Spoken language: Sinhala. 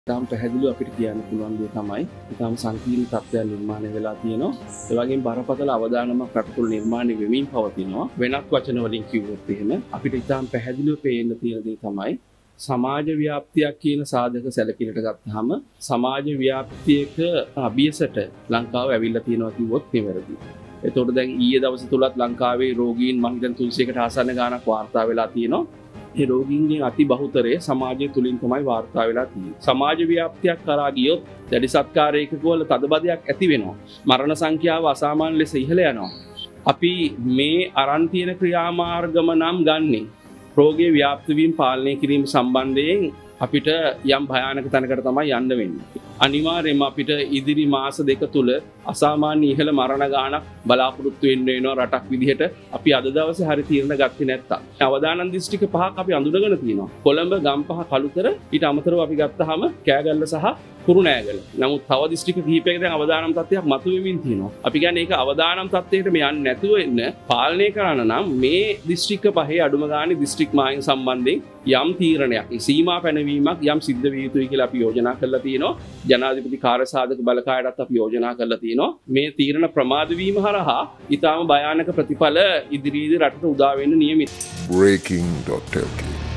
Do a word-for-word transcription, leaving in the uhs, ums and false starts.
තාම පැහැදිලිව අපිට කියන්න පුළුවන් දේ තමයි ඊටම සංකීර්ණ තත්ත්වයක් නිර්මාණය වෙලා තියෙනවා. ඒ වගේම බරපතල අවදානමක් රටතුල නිර්මාණය වෙමින් පවතිනවා. වෙනත් වචන වලින් කිව්වොත් එහෙම අපිට ඊටම පැහැදිලිව පේන්න තියෙන දේ තමයි සමාජ ව්‍යාප්තියක් කියන සාධක සැලකිලිට ගත්තාම සමාජ ව්‍යාප්තියක අභියසට ලංකාව ඇවිල්ලා තියෙනවා කිව්වොත් නිවැරදි. එතකොට දැන් ඊයේ දවස් තුලත් ලංකාවේ රෝගීන් මං හිතන තුන්සියයකට ආසන්න ගාණක් වාර්තා වෙලා තියෙනවා. ඒ රෝගීන්ගේ අති බහුතරය සමාජය තුලින් තමයි වාර්තා වෙලා තියෙන්නේ. සමාජ ව්‍යාප්තියක් කරා ගියොත් දැඩි සත්කාරයක වල තදබදයක් ඇති වෙනවා. මරණ සංඛ්‍යාව අසාමාන්‍ය ලෙස ඉහළ යනවා. අපි මේ අරන් තියෙන ක්‍රියාමාර්ගම නම් ගන්නේ රෝගයේ ව්‍යාප්ත වීම පාලනය කිරීම සම්බන්ධයෙන් අපිට යම් භයානක තැනකට තමයි යන්න වෙන්නේ. අනිවාර්යයෙන්ම අපිට ඉදිරි මාස දෙක තුල අසාමාන්‍ය ඉහළ මරණ ගාණක් බලාපොරොත්තු වෙන්න වෙනවා රටක් විදිහට. අපි අද දවසේ හරි තීරණ ගත්තේ නැත්තම්. අවදානම් දිස්ත්‍රික්ක පහක් අපි අඳුනගෙන තියෙනවා. කොළඹ, ගම්පහ, කළුතර ඊට අමතරව අපි ගත්තාම කෑගල්ල සහ කුරුණෑගල. නමුත් තව දිස්ත්‍රික්ක කිහිපයක දැන් අවදානම් තත්ත්වයක් මතුවෙමින් තියෙනවා. අපි කියන්නේ ඒක අවදානම් තත්ත්වයකට මේ යන්නේ නැතුව ඉන්න පාලනය කරන්න නම් මේ දිස්ත්‍රික්ක පහේ අඩුම ගානේ දිස්ත්‍රික් මායිම් සම්බන්ධයෙන් යම් තීරණයක්, සීමා පැනවීමක් යම් සිද්ධ විය යුතුයි කියලා අපි යෝජනා කරලා තියෙනවා. ජනාධිපති කාර්යසාධක බලකායටත් අපි යෝජනා කරලා තියෙනවා. මේ තීරණ ප්‍රමාද වීම හරහා ඊටාම භයානක ප්‍රතිඵල ඉදිරියේදී රටට උදා වෙන්න නියමිතයි. breaking dot l k